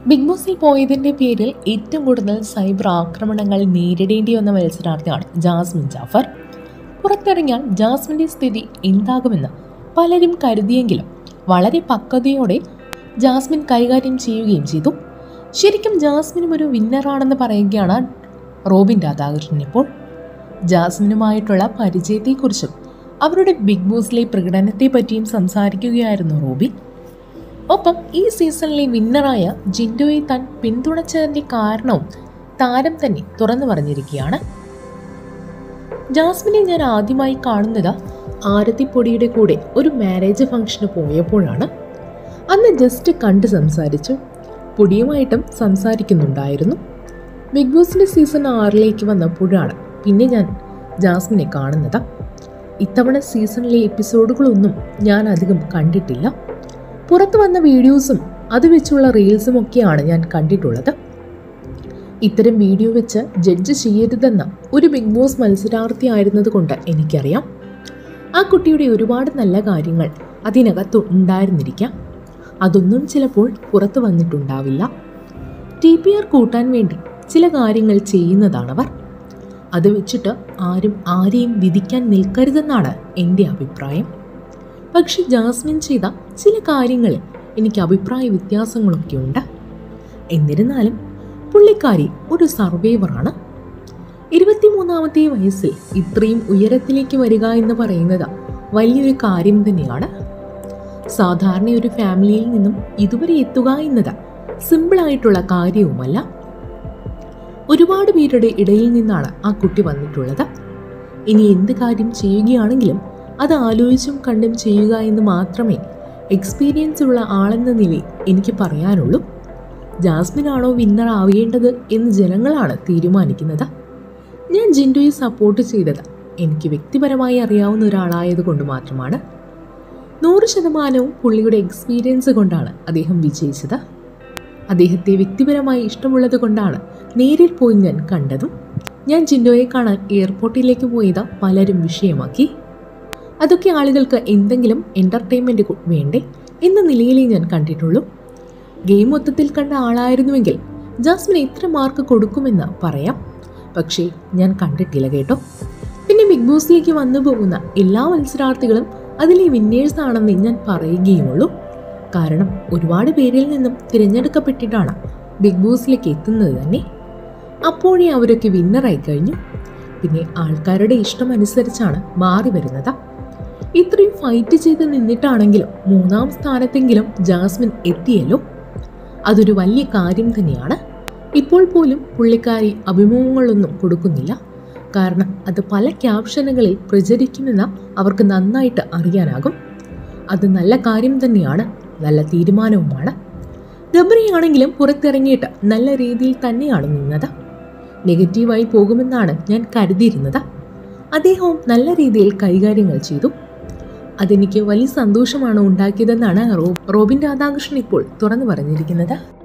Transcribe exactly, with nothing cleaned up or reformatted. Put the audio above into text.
Big ബോസിൽ പോയതിൻ്റെ പേരിൽ ഏറ്റവും കൂടുതൽ സൈബർ ആക്രമണങ്ങൾ നേരിടേണ്ടി വന്ന മത്സരാർത്ഥിയാണ് ജാസ്മിൻ ജാഫർ. പുറത്തിറങ്ങിയാൽ ജാസ്മിൻ്റെ സ്ഥിതി എന്താകുമെന്ന് പലരും കരുതിയെങ്കിലും വളരെ പക്വതയോടെ ജാസ്മിൻ കൈകാര്യം ചെയ്യുകയും ചെയ്തു. ശരിക്കും ജാസ്മിനും ഒരു വിന്നറാണെന്ന് പറയുകയാണ് റോബിൻ രാധാകൃഷ്ണൻ. ഇപ്പോൾ ജാസ്മിനുമായിട്ടുള്ള പരിചയത്തെക്കുറിച്ചും അവരുടെ ബിഗ് ബോസിലെ പ്രകടനത്തെ പറ്റിയും സംസാരിക്കുകയായിരുന്നു റോബിൻ. ഒപ്പം ഈ സീസണിലെ വിന്നറായ ജിൻഡോയെ താൻ പിന്തുണച്ചതിൻ്റെ കാരണവും താരം തന്നെ തുറന്നു പറഞ്ഞിരിക്കുകയാണ്. ജാസ്മിനെ ഞാൻ ആദ്യമായി കാണുന്നത് ആരതിപ്പൊടിയുടെ കൂടെ ഒരു മാരേജ് ഫംഗ്ഷന് പോയപ്പോഴാണ്. അന്ന് ജസ്റ്റ് കണ്ട് സംസാരിച്ചു. പൊടിയുമായിട്ടും സംസാരിക്കുന്നുണ്ടായിരുന്നു. ബിഗ് ബോസിൻ്റെ സീസൺ ആറിലേക്ക് വന്നപ്പോഴാണ് പിന്നെ ഞാൻ ജാസ്മിനെ കാണുന്നത്. ഇത്തവണ സീസണിലെ എപ്പിസോഡുകളൊന്നും ഞാൻ അധികം കണ്ടിട്ടില്ല. പുറത്തു വന്ന വീഡിയോസും അത് വെച്ചുള്ള റീൽസും ഒക്കെയാണ് ഞാൻ കണ്ടിട്ടുള്ളത്. ഇത്തരം വീഡിയോ വെച്ച് ജഡ്ജ് ചെയ്യരുതെന്ന ഒരു ബിഗ് ബോസ് മത്സരാർത്ഥി ആയിരുന്നത് കൊണ്ട് എനിക്കറിയാം. ആ കുട്ടിയുടെ ഒരുപാട് നല്ല കാര്യങ്ങൾ അതിനകത്ത് ഉണ്ടായിരുന്നിരിക്കാം. അതൊന്നും ചിലപ്പോൾ പുറത്തു വന്നിട്ടുണ്ടാവില്ല. ടി പി ആർ കൂട്ടാൻ വേണ്ടി ചില കാര്യങ്ങൾ ചെയ്യുന്നതാണവർ. അത് വെച്ചിട്ട് ആരും ആരെയും വിധിക്കാൻ നിൽക്കരുതെന്നാണ് എൻ്റെ അഭിപ്രായം. പക്ഷെ ജാസ്മിൻ ചെയ്ത ചില കാര്യങ്ങളിൽ എനിക്ക് അഭിപ്രായ വ്യത്യാസങ്ങളൊക്കെ ഉണ്ട്. എന്നിരുന്നാലും പുള്ളിക്കാരി ഒരു സർവൈവറാണ്. ഇരുപത്തിമൂന്നാമത്തെ വയസ്സിൽ ഇത്രയും ഉയരത്തിലേക്ക് വരിക എന്ന് പറയുന്നത് വലിയൊരു കാര്യം തന്നെയാണ്. സാധാരണ ഒരു ഫാമിലിയിൽ നിന്നും ഇതുവരെ എത്തുക എന്നത് സിമ്പിളായിട്ടുള്ള കാര്യവുമല്ല. ഒരുപാട് പേരുടെ ഇടയിൽ നിന്നാണ് ആ കുട്ടി വന്നിട്ടുള്ളത്. ഇനി എന്ത് കാര്യം ചെയ്യുകയാണെങ്കിലും അത് ആലോചിച്ചും കണ്ടും ചെയ്യുക എന്ന് മാത്രമേ എക്സ്പീരിയൻസ് ഉള്ള ആളെന്ന നിലയിൽ എനിക്ക് പറയാനുള്ളൂ. ജാസ്മിനാണോ വിന്നർ ആവേണ്ടത് എന്ന് ജനങ്ങളാണ് തീരുമാനിക്കുന്നത്. ഞാൻ ജിൻഡോയെ സപ്പോർട്ട് ചെയ്തത് എനിക്ക് വ്യക്തിപരമായി അറിയാവുന്ന ഒരാളായത് കൊണ്ട് മാത്രമാണ്. നൂറ് ശതമാനവും പുള്ളിയുടെ എക്സ്പീരിയൻസ് കൊണ്ടാണ് അദ്ദേഹം വിജയിച്ചത്. അദ്ദേഹത്തെ വ്യക്തിപരമായി ഇഷ്ടമുള്ളത് കൊണ്ടാണ് നേരിൽ പോയി ഞാൻ കണ്ടതും. ഞാൻ ജിൻഡോയെ കാണാൻ എയർപോർട്ടിലേക്ക് പോയത് പലരും വിഷയമാക്കി. അതൊക്കെ ആളുകൾക്ക് എന്തെങ്കിലും എൻ്റർടൈൻമെൻറ്റ് വേണ്ടേ എന്ന നിലയിലേ ഞാൻ കണ്ടിട്ടുള്ളൂ. ഗെയിം മൊത്തത്തിൽ കണ്ട ആളായിരുന്നുവെങ്കിൽ ജാസ്മിൻ എത്ര മാർക്ക് കൊടുക്കുമെന്ന് പറയാം. പക്ഷേ ഞാൻ കണ്ടിട്ടില്ല കേട്ടോ. പിന്നെ ബിഗ് ബോസിലേക്ക് വന്നു പോകുന്ന എല്ലാ മത്സരാർത്ഥികളും അതിലെ വിന്നേഴ്സ് ആണെന്ന് ഞാൻ പറയുകയുമുള്ളൂ. കാരണം ഒരുപാട് പേരിൽ നിന്നും തിരഞ്ഞെടുക്കപ്പെട്ടിട്ടാണ് ബിഗ് ബോസിലേക്ക് എത്തുന്നത് തന്നെ. അപ്പോഴേ അവരൊക്കെ വിന്നറായി കഴിഞ്ഞു. പിന്നെ ആൾക്കാരുടെ ഇഷ്ടമനുസരിച്ചാണ് മാറി വരുന്നത്. ഇത്രയും ഫൈറ്റ് ചെയ്ത് നിന്നിട്ടാണെങ്കിലും മൂന്നാം സ്ഥാനത്തെങ്കിലും ജാസ്മിൻ എത്തിയല്ലോ. അതൊരു വലിയ കാര്യം തന്നെയാണ്. ഇപ്പോൾ പോലും പുള്ളിക്കാരി അഭിമുഖങ്ങളൊന്നും കൊടുക്കുന്നില്ല. കാരണം അത് പല ക്യാപ്ഷനുകളിൽ പ്രചരിക്കുമെന്ന് അവർക്ക് നന്നായിട്ട് അറിയാനാകും. അത് നല്ല കാര്യം തന്നെയാണ്, നല്ല തീരുമാനവുമാണ്. ഗബ്രിയാണെങ്കിലും പുറത്തിറങ്ങിയിട്ട് നല്ല രീതിയിൽ തന്നെയാണ് നിന്നത്. നെഗറ്റീവായി പോകുമെന്നാണ് ഞാൻ കരുതിയിരുന്നത്. അദ്ദേഹവും നല്ല രീതിയിൽ കൈകാര്യങ്ങൾ ചെയ്തു. അതെനിക്ക് വലിയ സന്തോഷമാണ് ഉണ്ടാക്കിയതെന്നാണ് റോബിൻ രാധാകൃഷ്ണൻ ഇപ്പോൾ തുറന്നു പറഞ്ഞിരിക്കുന്നത്.